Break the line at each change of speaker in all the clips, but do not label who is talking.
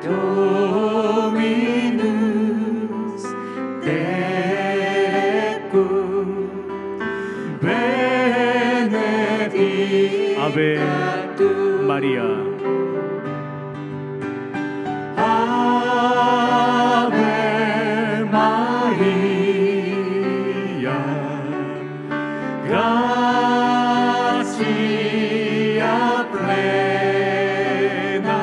Dominus tecum benedicta
아베 마리아.
Ave Maria, gratia plena,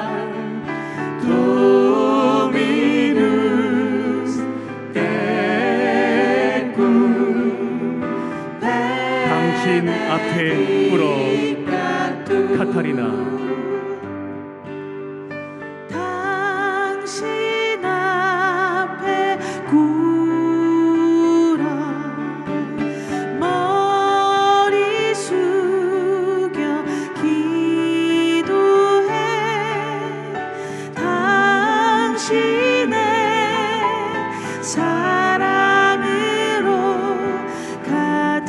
Dominus tecum
당신 앞에 꿇어 카타리나.
당신 앞에 꿇어 머리 숙여 기도해. 당신의 사랑으로 가득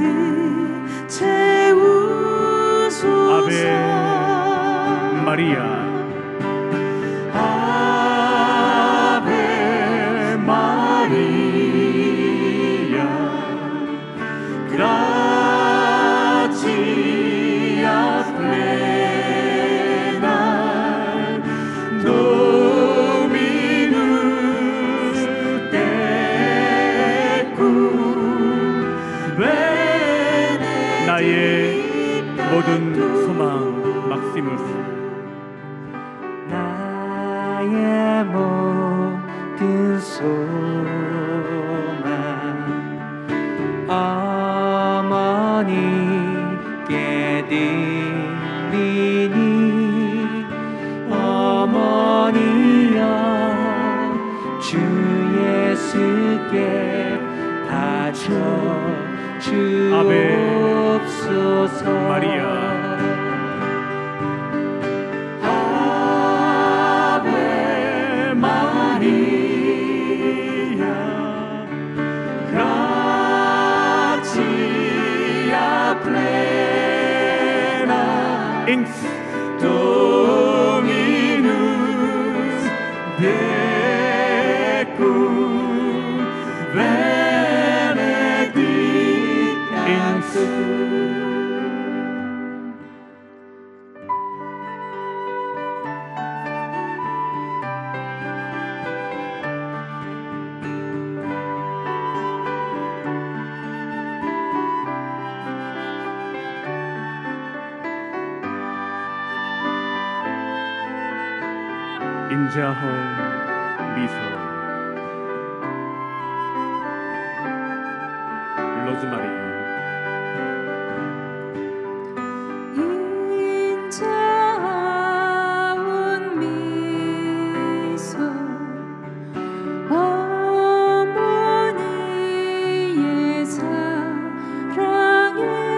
채우소서.
아베 마리아.
Ave Maria, gratia plena, Dominus tecum benedicta.
나의 모든 소망 막시무스.
나의 모든 소망 어머니께 드리니 어머니여 주 예수께 바쳐
아베
주옵소서.
마리아.
Ave Maria, gratia plena,
인스.
Dominus tecum benedicta.
인자호 미소. 로즈마리.
인자하온 미소 어머니의 사랑에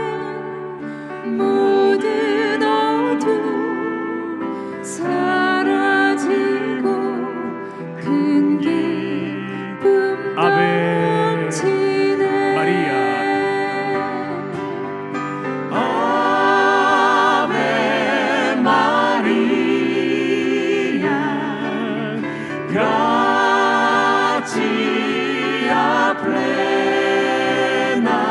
모든 어둠 사라지고 큰 기쁨
아베
넘치네.
마리아.
Ave Maria, gratia plena,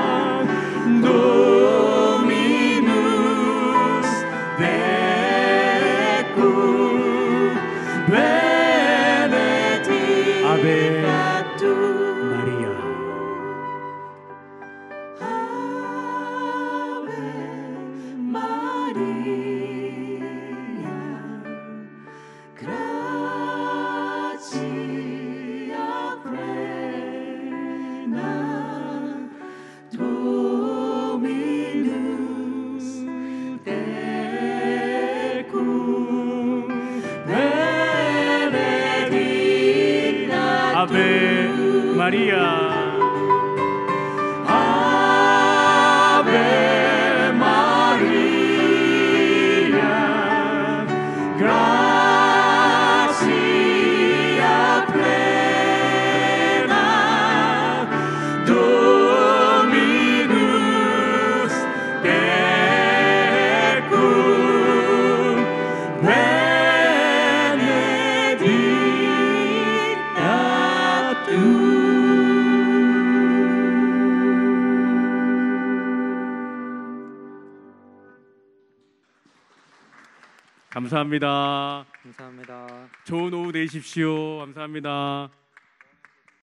Dominus tecum benedicta.
아베 마리아.
Ave Maria, gratia plena, Dominus tecum benedicta.
아베 마리아.
Ave Maria, gratia plena, Dominus tecum benedicta.
감사합니다.
감사합니다.
좋은 오후 되십시오. 감사합니다.